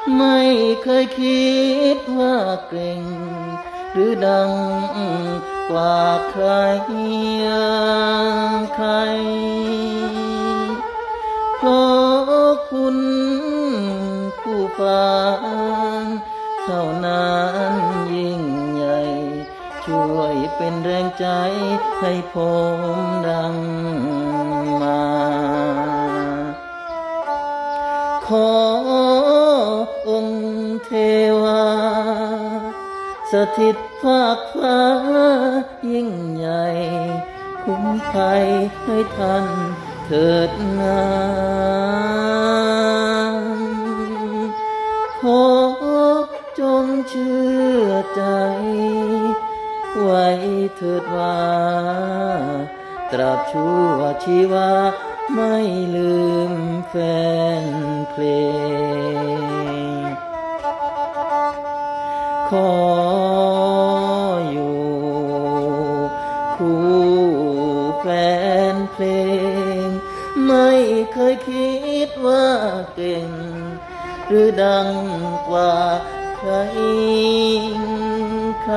ไม่เคยคิดว่าเก่งหรือดังกว่าใครใครเพราะคุณผู้ฟังเท่านั้นยิ่งใหญ่ช่วยเป็นแรงใจให้ผมดังมาขอองค์เทวาสถิตภาคฟ้ายิ่งใหญ่คุ้มภัยให้ท่านเถิดนาขอจงเชื่อใจไว้เถิดว่าตราบชั่วชีวาไม่ลืมแฟนเพลงขออยู่คู่แฟนเพลงไม่เคยคิดว่าเก่งหรือดังกว่าใครใคร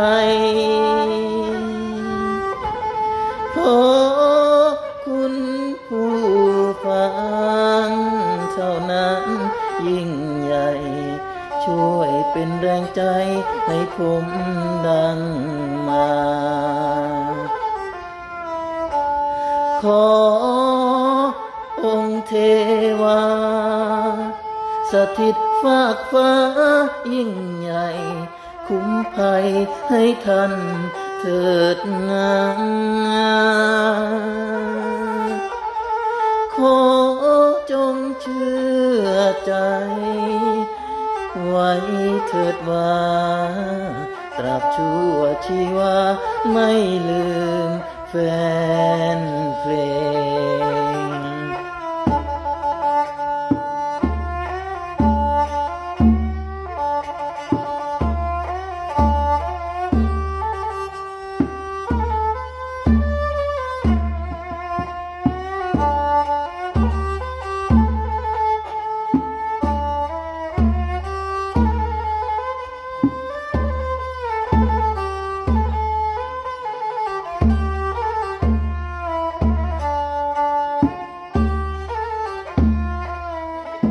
เพราะคุณผู้ฟังเท่านั้นยิ่งใหญ่ช่วยเป็นแรงใจให้ผมดังมาขอองค์เทวาสถิตฟากฟ้ายิ่งใหญ่คุ้มภัยให้ท่านเถิดนาขอจงเชื่อใจไว้เถิดว่าตราบชั่วชีวาไม่ลืมแฟนเพลง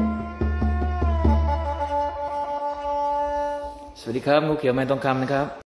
สวัสดีครับงูเขียวไม้ทองคำนะครับ